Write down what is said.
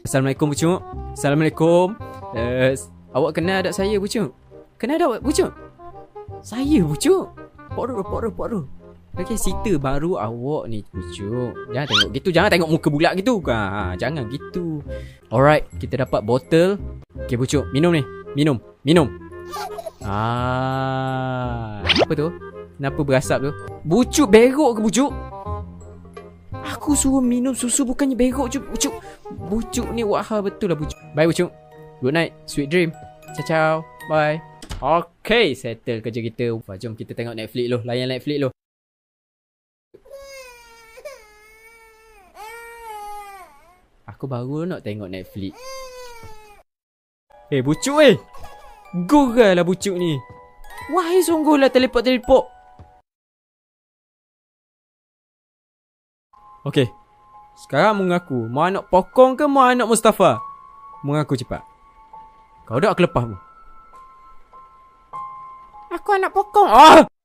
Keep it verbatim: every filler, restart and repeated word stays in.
Assalamualaikum Pucuk. Assalamualaikum. uh, Awak kenal adak saya Pucuk? Kenal adak Pucuk? Saya Pucuk. Pok-ru, pok-ru, pok-ru. Okay, cerita baru awak ni Pucuk. Jangan tengok gitu. Jangan tengok muka bulat gitu. ha, Jangan gitu. Alright, kita dapat botol. Okay Pucuk, minum ni. Minum, minum. Ah, apa tu? Kenapa berasap tu? Pucuk berok ke Pucuk? Aku suruh minum susu bukannya berok je Pucuk. Pucuk ni wahal betul lah Pucuk. Bye Pucuk. Good night, sweet dream. Ciao ciao. Bye. Okay, settle kerja kita. Wah, jom kita tengok Netflix lu. Layan Netflix lu. Aku baru nak tengok Netflix. Eh, Pucuk eh. Goral lah Pucuk ni. Wahai sungguh lah teleport-teleport. Okay. Sekarang mengaku. Mau anak pokong ke mau anak Mustafa? Mengaku cepat. Kau dah aku lepas mu. Aku anak pokong. Ah!